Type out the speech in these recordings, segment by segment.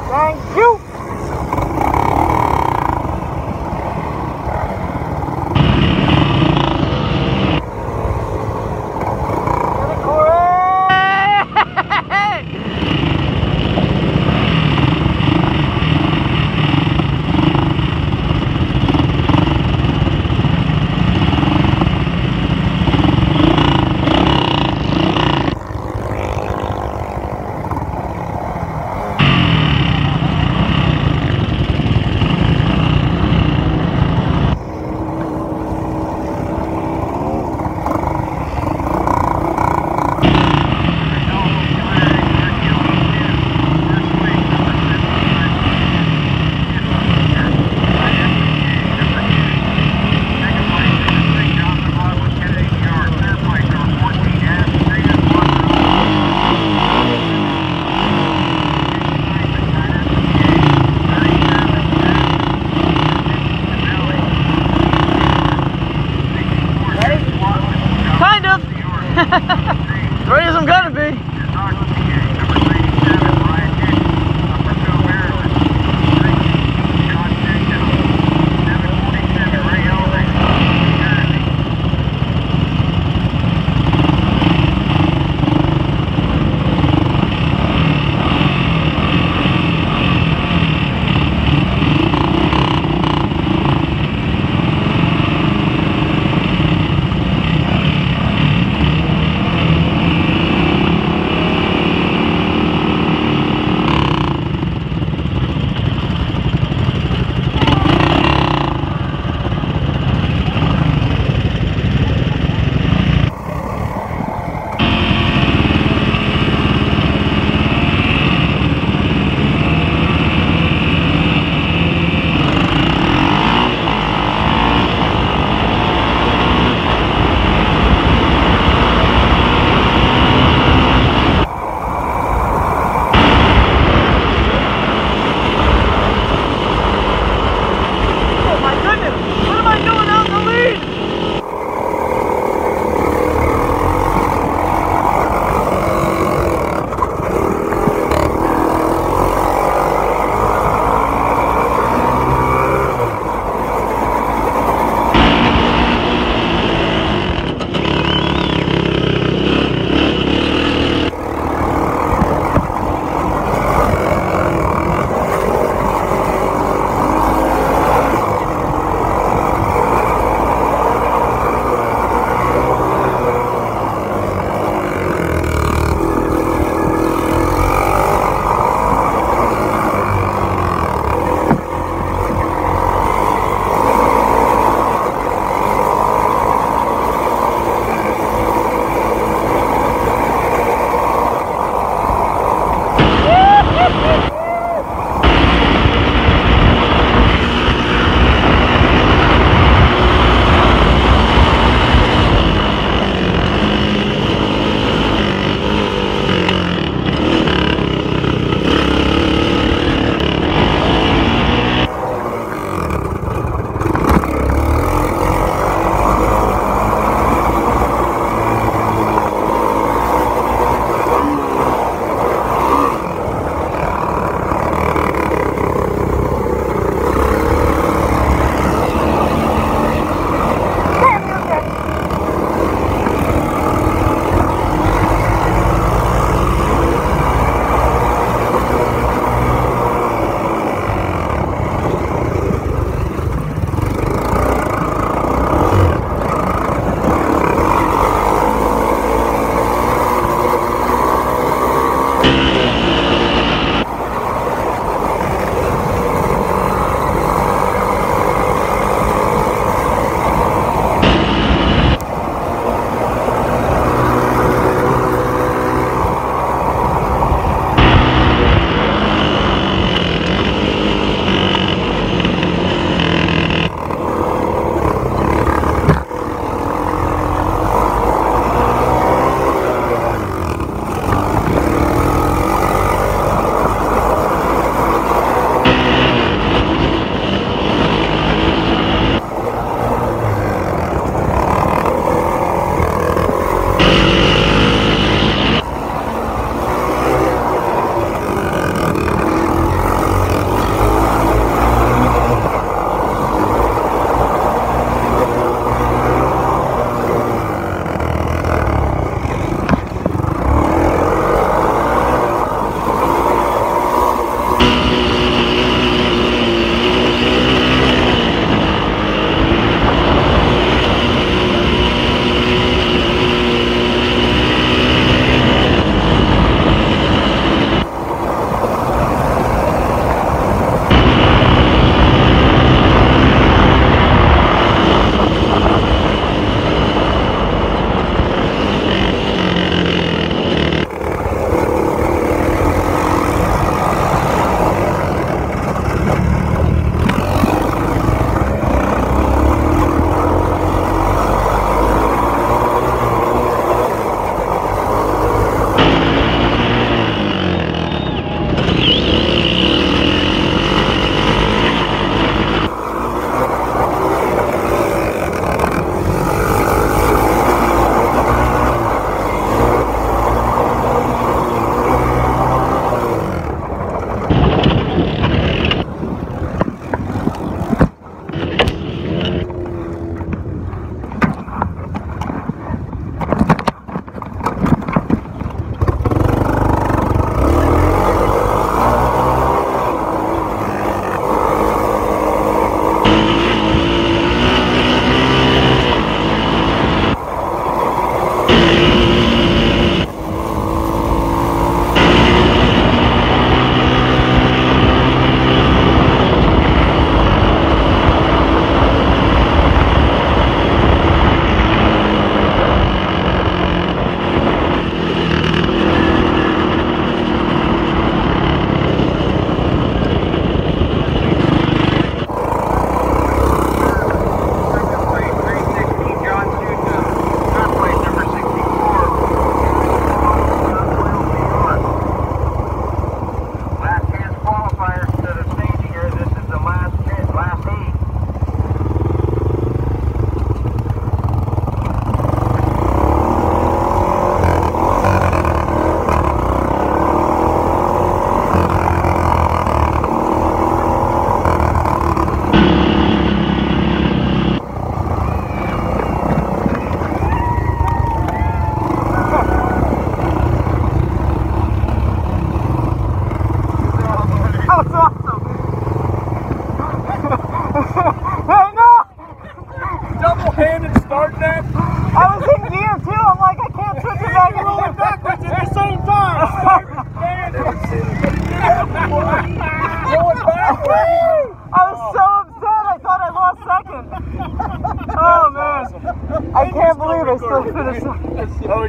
Thank you.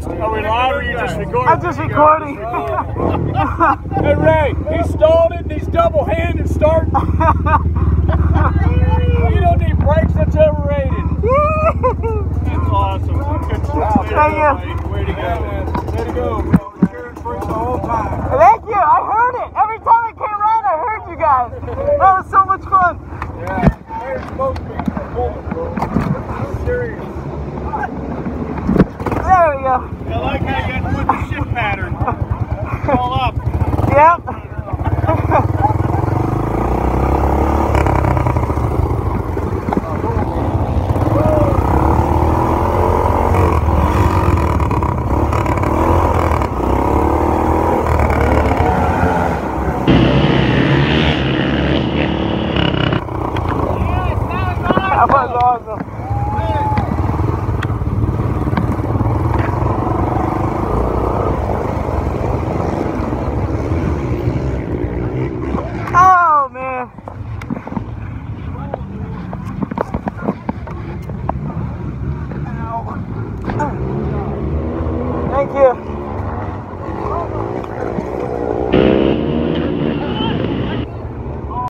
Are we live or are you just recording? I'm just recording. Hey Ray, he stalled it and he's double-handed starting. You don't need brakes, that's overrated. That's awesome. Good job. Thank you. Way to go. Way to go, bro. Cheering for you the whole time. Thank you. I heard it. Every time I came around, I heard you guys. That was so much fun. Yeah. They're supposed to be performing, bro. Serious. There we go. I like how you got to put the shift pattern all up. Yep. That was awesome. Oh man. Ow. Thank you.